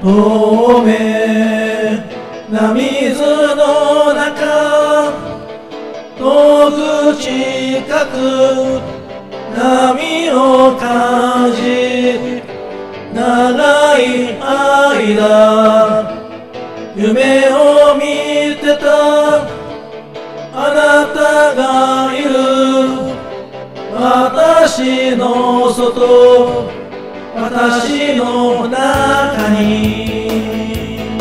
透明な水の中遠く近く波を感じ長い間夢を見てたあなたがいる私の外私の中に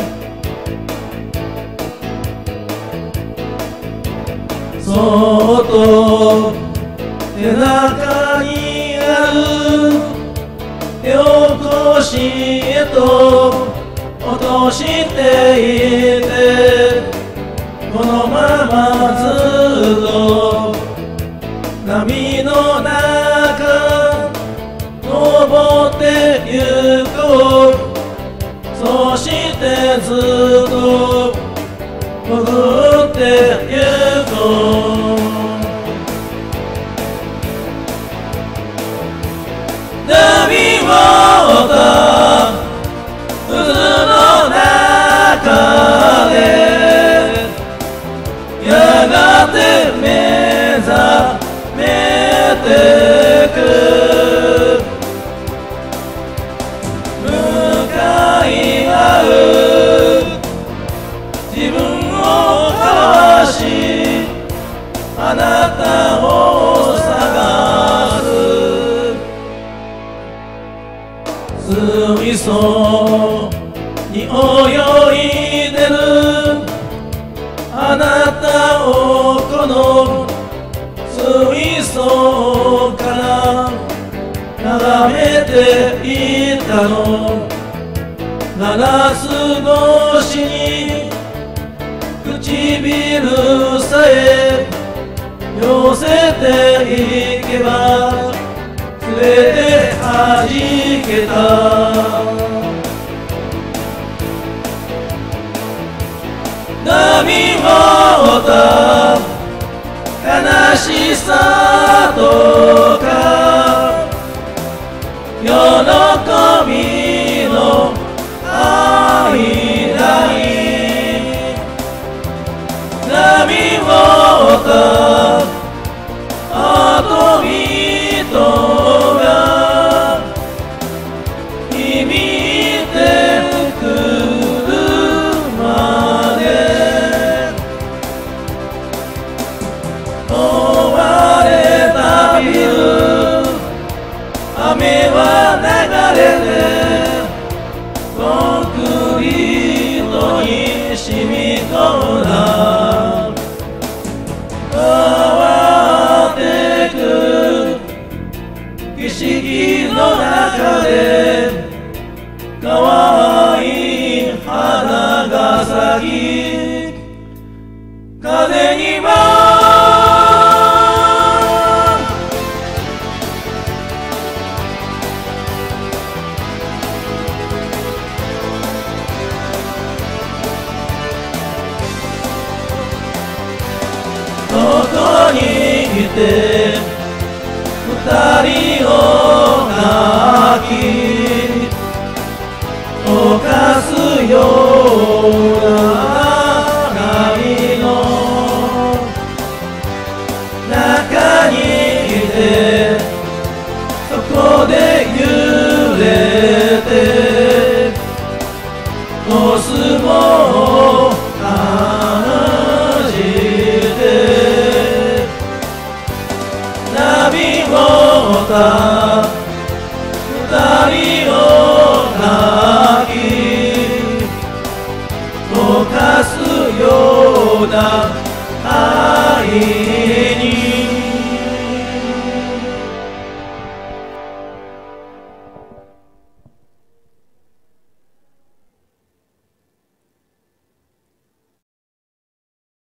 そっと背中にある手を腰へと落としていてこのままずっと波の中登ってゆこうそしてずっと潜ってゆこう波をた渦の中でやがて目覚めてく向かい合う自分をかわしあなたを探す水槽に泳いでるあなたをこの水槽から眺めていたのガラス越しに唇さえ寄せていけば全て弾けた波をた悲しさとか喜びの間に波をたあと人が響いてくるまで追われたビル雨は流れてコンクリートに染み込んだ変わってく景色の中で可愛い花が咲き風に舞ここにいて二人を泣き犯すような波の中にいてそこで揺れてコスモを感じて波をた二人を泣き溶かすような愛